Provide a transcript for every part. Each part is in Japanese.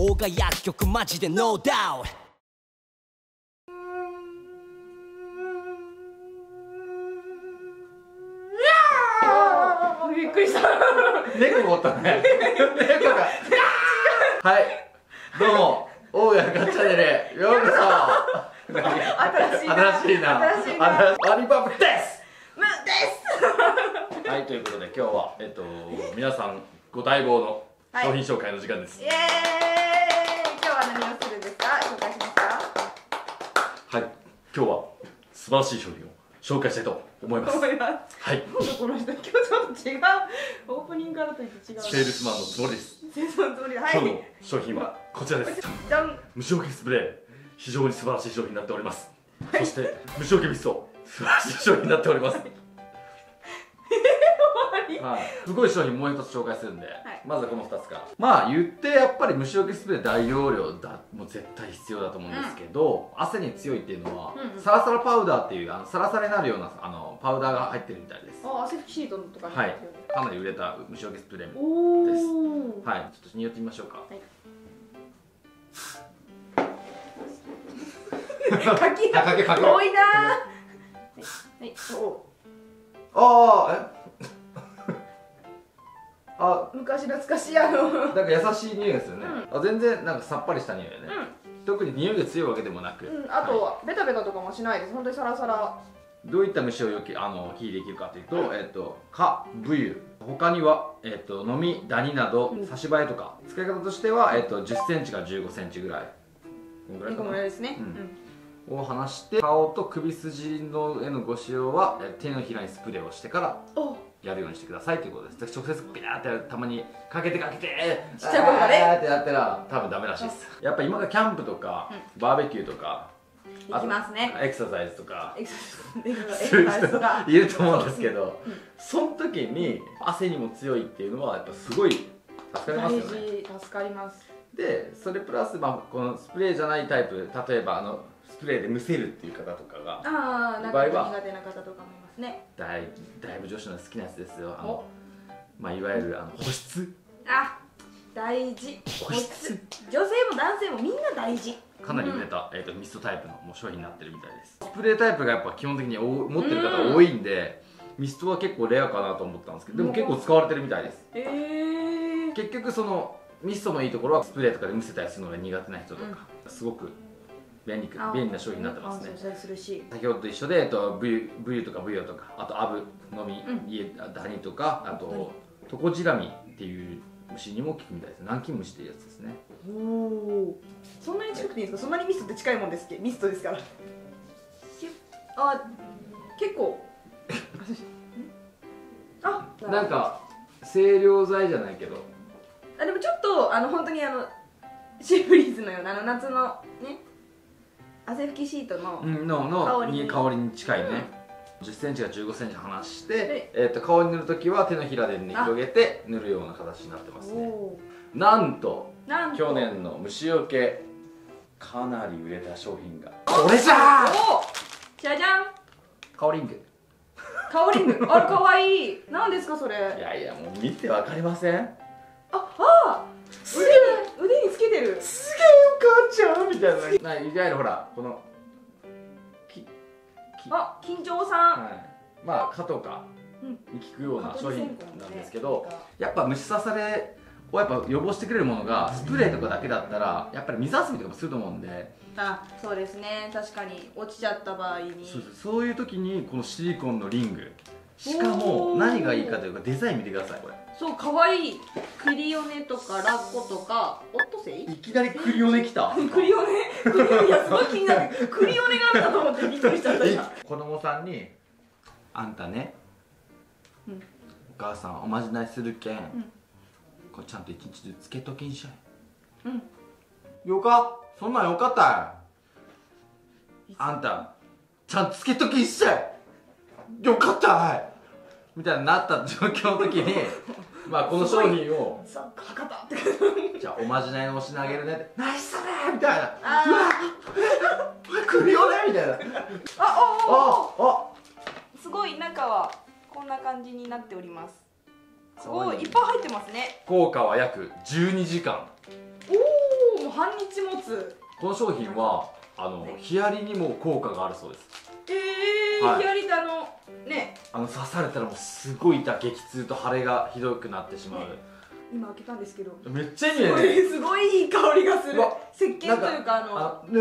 方が薬局マジでノーダウト。 びっくりした。 猫おったね。猫が。はい。どうも、大家ガチャネレ、ようこそ。 新しいな。 新しいな。 新しいな。 アリパブです。 ムです。 はい、ということで、今日は、皆さんご待望の商品紹介の時間です。 イエーイ。今日は何をするんですか。紹介しますか。 はい、今日は素晴らしい商品を紹介したいと思います。はい。 この人、今日ちょっと違う。オープニングからといって違う。 セールスマンのつもりです。 セールスマンのつもり。はい。 今日の商品はこちらです。 じゃん。 虫除けスプレー、非常に素晴らしい商品になっております。そして虫除けミスト、素晴らしい商品になっております。はい、すごい商品もう一つ紹介するんで、まずこの2つから。まあ言ってやっぱり虫除けスプレー大容量だ、もう絶対必要だと思うんですけど、汗に強いっていうのは、サラサラパウダーっていうサラサラになるようなパウダーが入ってるみたいです。 あ、汗拭きシートとかに。 はい、かなり売れた虫除けスプレーです。はい、ちょっと匂ってみましょうか。 かき多いな。はい。昔懐かしいなんか優しい匂いですよね。全然なんかさっぱりした匂いでね。特に匂いが強いわけでもなく。 あとはベタベタとかもしないです。本当にサラサラ。 どういった虫を避けできるかというと、蚊、ブユ、他にはノミ、ダニなど刺し針とか。使い方としては10センチから15センチぐらい。このぐらいかな。 ですね。 を離して顔と首筋のへのご使用は手のひらにスプレーをしてからやるようにしてくださいということです。直接ピャーってたまにかけてちっちゃい声がねってやったら多分ダメらしいです。やっぱ今がキャンプとかバーベキューとか行きますね。 エクササイズとかそういう人がいると思うんですけど、その時に汗にも強いっていうのはやっぱすごい助かりますよね。 助かります。 でそれプラスこのスプレーじゃないタイプ、例えばスプレーでむせるっていう方とかがなんか苦手な方とかもいますね。 だいぶ女子の好きなやつですよ。いわゆる保湿。 大事。 保湿。 女性も男性もみんな大事。 かなり売れたミストタイプの商品になってるみたいです。スプレータイプがやっぱ基本的に持ってる方多いんで、ミストは結構レアかなと思ったんですけど、でも結構使われてるみたいです。結局そのミストのいいところはスプレーとかでむせたりするのが苦手な人とか、すごく便利な商品になってますね。先ほどと一緒でブユとかブヨとか、あとアブのみ、ダニとか、あとトコジラミっていう虫にも効くみたいです。南京虫っていうやつですね。 そんなに近くていいですか。そんなにミストって近いもんですっけ。ミストですから。結構なんか清涼剤じゃないけど、 でもちょっと本当にシーブリーズのような夏のね汗拭きシートの香りに近いね。10センチから15センチ離して、顔に塗るときは手のひらで広げて塗るような形になってますね。なんと去年の虫除けかなり売れた商品がこれじゃー。 じゃじゃん。 カオリング。 カオリング。あれかわいい。何ですかそれ。 いやもう見てわかりません？ 腕につけてる。 すげえお母ちゃんみたいな。いわゆるほらこの緊張さん。 蚊とかに効くような商品なんですけど、やっぱ虫刺されをやっぱ予防してくれるものがスプレーとかだけだったらやっぱり水遊びとかもすると思うんで。 そうですね。確かに落ちちゃった場合にそういう時にこのシリコンのリング、しかも何がいいかというかデザイン見てください。これかわいい。クリオネとかラッコとかオットセイ。 いきなりクリオネきた。 クリオネ。いやすごい気になって、クリオネがあったと思ってびっくりしちゃった。 子供さんに「あんたね、お母さんおまじないするけん、これちゃんと一日つけときんしゃい。よか、そんなんよかったい。あんたちゃんとつけときんしゃい。よかったい。」みたいになった状況の時にこの商品を「じゃあおまじないを押し投げるね」って「ナイスだね」みたいな「うわっ来るよね」みたいな。 すごい。中はこんな感じになっております。すごいいっぱい入ってますね。 効果は約12時間。 半日持つ。 この商品はヒアリにも効果があるそうです。 はい、ヒアリってね、 刺されたらもうすごい痛、激痛と腫れがひどくなってしまう、 今開けたんですけど、 めっちゃいいね。 すごいいい香りがする。石鹸というかね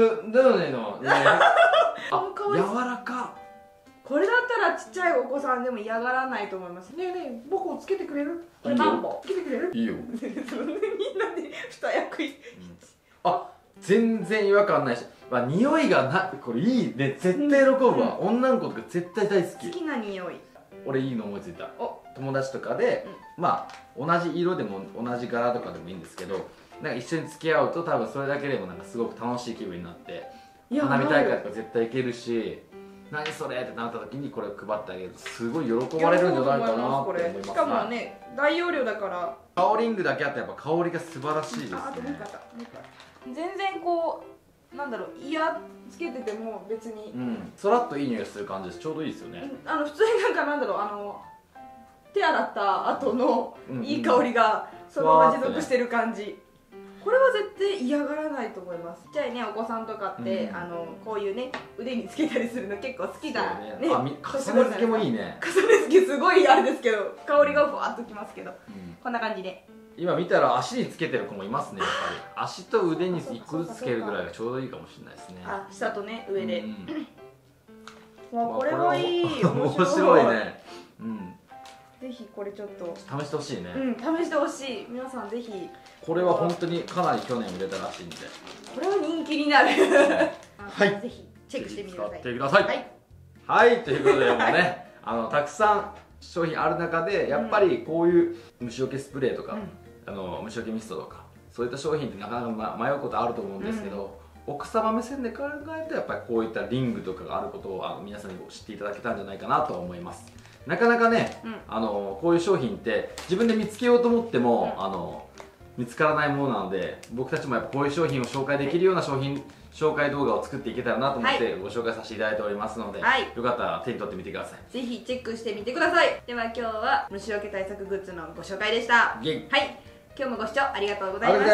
柔らか。 これだったらちっちゃいお子さんでも嫌がらないと思います。ねえねえ、僕をつけてくれる？これ何本つけてくれる？いいよ。みんなで二役全然違和感ないし、匂いがこれいいね、絶対喜ぶわ。女の子とか絶対大好き。 好きな匂い。 俺いいの思いついた。友達とかで同じ色でも同じ柄とかでもいいんですけど、なんか一緒に付き合うと多分それだけでもなんかすごく楽しい気分になって、花火大会とか絶対行けるし、何それってなった時にこれを配ってあげるとすごい喜ばれるんじゃないかなって思います。 しかもね、大容量だから。 香りングだけあってやっぱ香りが素晴らしいですね。 全然こうなんだろう、つけてても別にそらっといい匂いする感じです。ちょうどいいですよね。 普通になんだろう、手洗った後のいい香りがそのまま持続してる感じ。これは絶対嫌がらないと思います。ちっちゃいねお子さんとかってこういうね腕につけたりするの結構好きだね。 重ね付けもいいね。 重ね付けすごいあれですけど、香りがふわっときますけど、こんな感じで。 今見たら足につけてる子もいますね。やっぱり足と腕に1個ずつつけるぐらいがちょうどいいかもしれないですね。 下とね上で。これはいい。面白いね。 ぜひこれちょっと試してほしいね。 試してほしい。皆さんぜひ。 これは本当にかなり去年売れたらしいんで、 これは人気になる。 はい、 ぜひチェックしてみてください。 使ってください。はい、ということでもうね、たくさん商品ある中でやっぱりこういう虫除けスプレーとか虫除けミストとかそういった商品ってなかなか迷うことあると思うんですけど、奥様目線で考えるとやっぱりこういったリングとかがあることを皆さんに知っていただけたんじゃないかなと思います。なかなかね、こういう商品って自分で見つけようと思っても見つからないものなので、僕たちもやっぱこういう商品を紹介できるような商品紹介動画を作っていけたらなと思ってご紹介させていただいておりますので、よかったら手に取ってみてください。 ぜひチェックしてみてください。では今日は虫除け対策グッズのご紹介でした。はい、今日もご視聴ありがとうございました。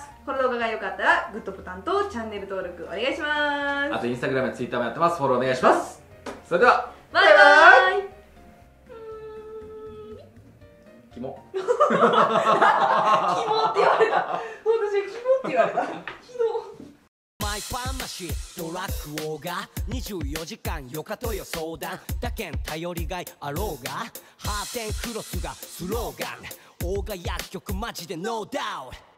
この動画が良かったらグッドボタンとチャンネル登録お願いします。 あとインスタグラムやツイッターもやってます。フォローお願いします。それではバイバイ。 キモキモって言われた。私キモって言われた。ひどマイファーマシードラッグ王が24時間よかとよ相談だけん頼りがいあろうがハーテンクロスがスローガン王が薬局マジでノーダウト